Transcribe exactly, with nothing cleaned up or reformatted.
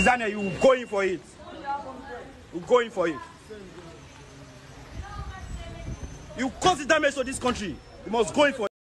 Tanzania, you will go in for it. You go in for it. You cause the damage to this country. You must go in for it.